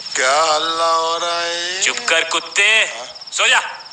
क्या हल्ला हो रहा है? चुप कर कुत्ते, सो जा।